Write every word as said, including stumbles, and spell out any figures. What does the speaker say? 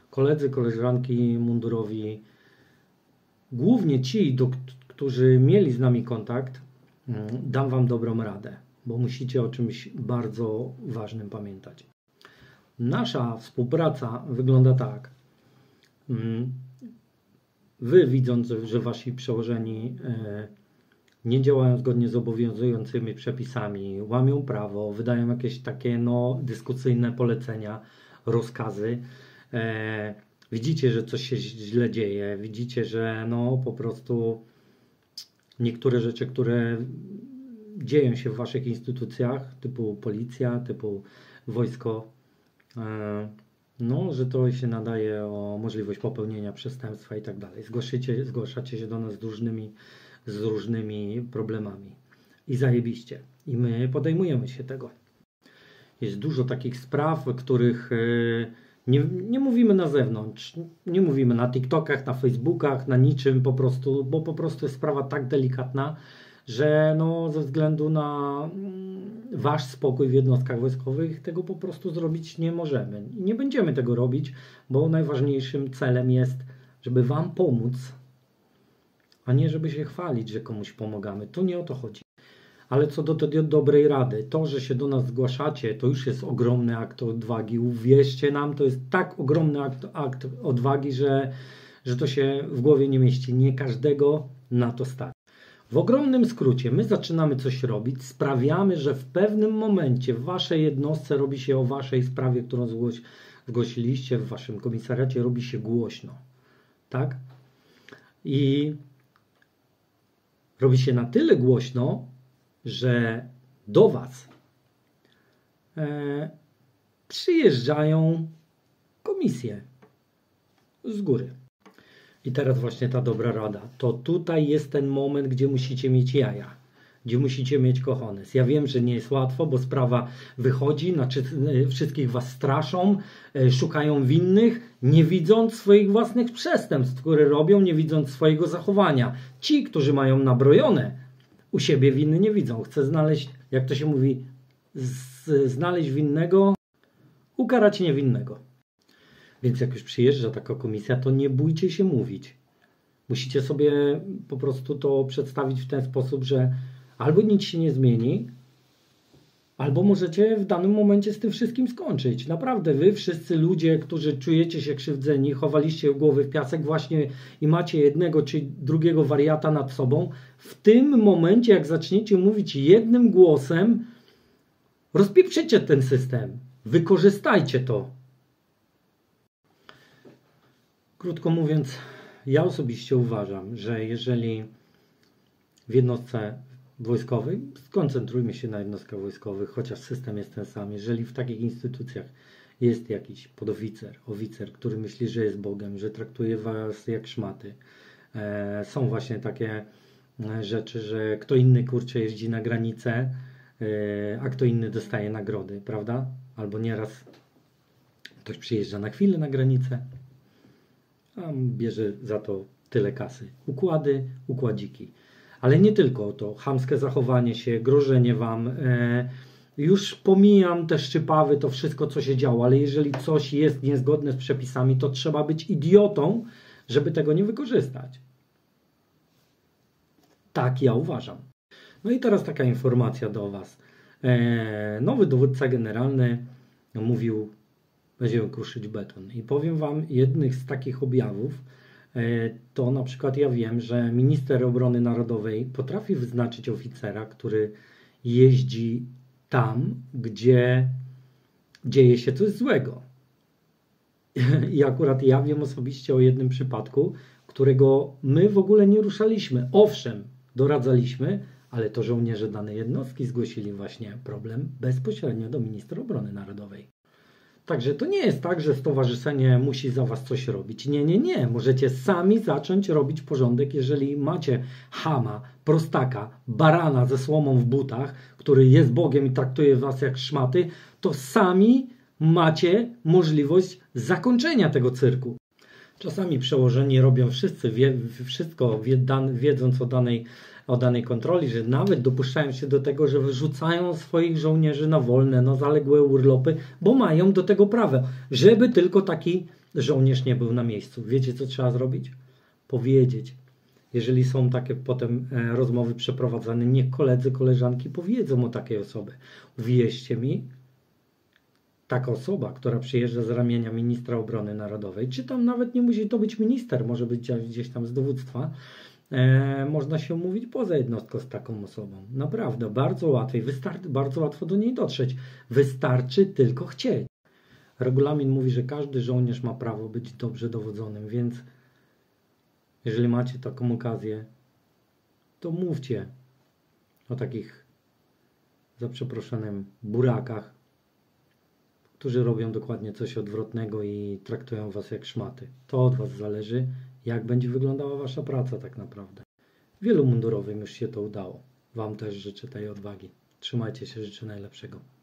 koledzy, koleżanki mundurowi, głównie ci, do, którzy mieli z nami kontakt, dam Wam dobrą radę, bo musicie o czymś bardzo ważnym pamiętać. Nasza współpraca wygląda tak. Wy, widząc, że Wasi przełożeni nie działają zgodnie z obowiązującymi przepisami, łamią prawo, wydają jakieś takie no, dyskusyjne polecenia, rozkazy, e, widzicie, że coś się źle dzieje, widzicie, że no po prostu niektóre rzeczy, które dzieją się w Waszych instytucjach, typu policja, typu wojsko, e, no, że to się nadaje o możliwość popełnienia przestępstwa i tak dalej. Zgłaszacie, zgłaszacie się do nas z różnymi, z różnymi problemami. I zajebiście. I my podejmujemy się tego. Jest dużo takich spraw, których nie, nie mówimy na zewnątrz, nie mówimy na TikTokach, na Facebookach, na niczym po prostu, bo po prostu jest sprawa tak delikatna, że no, ze względu na Wasz spokój w jednostkach wojskowych tego po prostu zrobić nie możemy. I nie będziemy tego robić, bo najważniejszym celem jest, żeby Wam pomóc, a nie żeby się chwalić, że komuś pomagamy. To nie o to chodzi. Ale co do tej dobrej rady, to, że się do nas zgłaszacie, to już jest ogromny akt odwagi. Uwierzcie nam, to jest tak ogromny akt, akt odwagi, że, że to się w głowie nie mieści. Nie każdego na to stać. W ogromnym skrócie, my zaczynamy coś robić, sprawiamy, że w pewnym momencie w Waszej jednostce robi się o Waszej sprawie, którą zgłoś, zgłosiliście w Waszym komisariacie, robi się głośno. Tak? I robi się na tyle głośno, że do Was e, przyjeżdżają komisje z góry. I teraz właśnie ta dobra rada. To tutaj jest ten moment, gdzie musicie mieć jaja. Gdzie musicie mieć cojones. Ja wiem, że nie jest łatwo, bo sprawa wychodzi, znaczy wszystkich Was straszą, szukają winnych, nie widząc swoich własnych przestępstw, które robią, nie widząc swojego zachowania. Ci, którzy mają nabrojone, u siebie winy nie widzą. Chcę znaleźć, jak to się mówi, z, znaleźć winnego, ukarać niewinnego. Więc jak już przyjeżdża taka komisja, to nie bójcie się mówić. Musicie sobie po prostu to przedstawić w ten sposób, że albo nic się nie zmieni, albo możecie w danym momencie z tym wszystkim skończyć. Naprawdę, wy wszyscy ludzie, którzy czujecie się krzywdzeni, chowaliście głowy w piasek właśnie i macie jednego czy drugiego wariata nad sobą, w tym momencie, jak zaczniecie mówić jednym głosem, rozpieprzycie ten system. Wykorzystajcie to. Krótko mówiąc, ja osobiście uważam, że jeżeli w jednostce wojskowej, skoncentrujmy się na jednostkach wojskowych, chociaż system jest ten sam, jeżeli w takich instytucjach jest jakiś podoficer, oficer, który myśli, że jest Bogiem, że traktuje Was jak szmaty, e, są właśnie takie rzeczy, że kto inny kurczę jeździ na granicę, e, a kto inny dostaje nagrody, prawda? Albo nieraz ktoś przyjeżdża na chwilę na granicę, a bierze za to tyle kasy. Układy, układziki. Ale nie tylko to. Chamskie zachowanie się, grożenie Wam. E, już pomijam te szczypawy, to wszystko, co się działo, ale jeżeli coś jest niezgodne z przepisami, to trzeba być idiotą, żeby tego nie wykorzystać. Tak ja uważam. No i teraz taka informacja do Was. E, nowy dowódca generalny mówił, będziemy kruszyć beton. I powiem Wam, jednych z takich objawów, to na przykład ja wiem, że minister obrony narodowej potrafi wyznaczyć oficera, który jeździ tam, gdzie dzieje się coś złego. I akurat ja wiem osobiście o jednym przypadku, którego my w ogóle nie ruszaliśmy. Owszem, doradzaliśmy, ale to żołnierze danej jednostki zgłosili właśnie problem bezpośrednio do ministra obrony narodowej. Także to nie jest tak, że stowarzyszenie musi za Was coś robić. Nie, nie, nie. Możecie sami zacząć robić porządek, jeżeli macie chama, prostaka, barana ze słomą w butach, który jest Bogiem i traktuje Was jak szmaty, to sami macie możliwość zakończenia tego cyrku. Czasami przełożeni robią wszyscy wie, wszystko wiedząc o danej, o danej kontroli, że nawet dopuszczają się do tego, że wyrzucają swoich żołnierzy na wolne, na zaległe urlopy, bo mają do tego prawo, żeby tylko taki żołnierz nie był na miejscu. Wiecie, co trzeba zrobić? Powiedzieć. Jeżeli są takie potem e, rozmowy przeprowadzane, niech koledzy, koleżanki powiedzą o takiej osobie. Uwierzcie mi, taka osoba, która przyjeżdża z ramienia ministra obrony narodowej, czy tam nawet nie musi to być minister, może być gdzieś tam z dowództwa, e, można się umówić poza jednostką z taką osobą. Naprawdę, bardzo łatwiej, wystarczy, bardzo łatwo do niej dotrzeć. Wystarczy tylko chcieć. Regulamin mówi, że każdy żołnierz ma prawo być dobrze dowodzonym, więc jeżeli macie taką okazję, to mówcie o takich, za przeproszeniem, burakach, którzy robią dokładnie coś odwrotnego i traktują was jak szmaty. To od was zależy, jak będzie wyglądała wasza praca tak naprawdę. Wielu mundurowym już się to udało. Wam też życzę tej odwagi. Trzymajcie się, życzę najlepszego.